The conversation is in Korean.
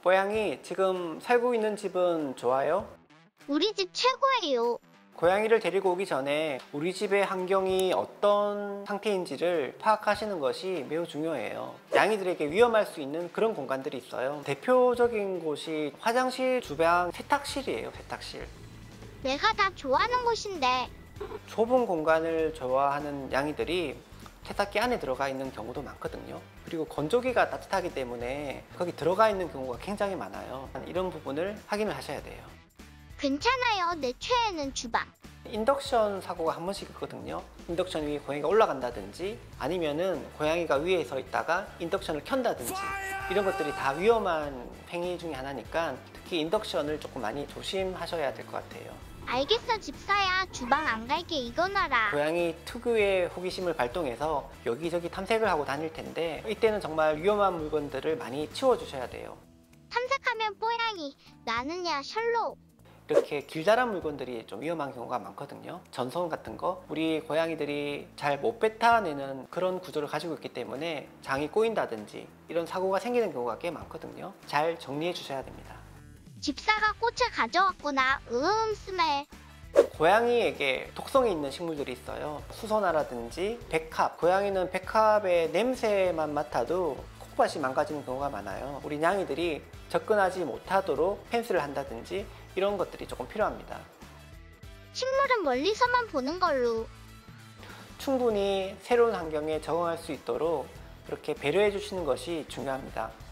고양이 지금 살고 있는 집은 좋아요? 우리 집 최고예요. 고양이를 데리고 오기 전에 우리 집의 환경이 어떤 상태인지를 파악하시는 것이 매우 중요해요. 양이들에게 위험할 수 있는 그런 공간들이 있어요. 대표적인 곳이 화장실, 주방, 세탁실이에요. 세탁실. 내가 다 좋아하는 곳인데. 좁은 공간을 좋아하는 양이들이 세탁기 안에 들어가 있는 경우도 많거든요. 그리고 건조기가 따뜻하기 때문에 거기 들어가 있는 경우가 굉장히 많아요. 이런 부분을 확인을 하셔야 돼요. 괜찮아요. 내 최애는 주방. 인덕션 사고가 한 번씩 있거든요. 인덕션 위에 고양이가 올라간다든지 아니면은 고양이가 위에 서 있다가 인덕션을 켠다든지 이런 것들이 다 위험한 행위 중에 하나니까 특히 인덕션을 조금 많이 조심하셔야 될 것 같아요. 알겠어, 집사야. 주방 안 갈게. 이거 놔라. 고양이 특유의 호기심을 발동해서 여기저기 탐색을 하고 다닐 텐데 이때는 정말 위험한 물건들을 많이 치워주셔야 돼요. 탐색하면 뽀양이, 나는야 셜록. 이렇게 길다란 물건들이 좀 위험한 경우가 많거든요. 전선 같은 거 우리 고양이들이 잘 못 뱉어내는 그런 구조를 가지고 있기 때문에 장이 꼬인다든지 이런 사고가 생기는 경우가 꽤 많거든요. 잘 정리해 주셔야 됩니다. 집사가 꽃을 가져왔구나. 스멜. 고양이에게 독성이 있는 식물들이 있어요. 수선화라든지 백합. 고양이는 백합의 냄새만 맡아도 콧밭이 망가지는 경우가 많아요. 우리 냥이들이 접근하지 못하도록 펜스를 한다든지 이런 것들이 조금 필요합니다. 식물은 멀리서만 보는 걸로. 충분히 새로운 환경에 적응할 수 있도록 그렇게 배려해 주시는 것이 중요합니다.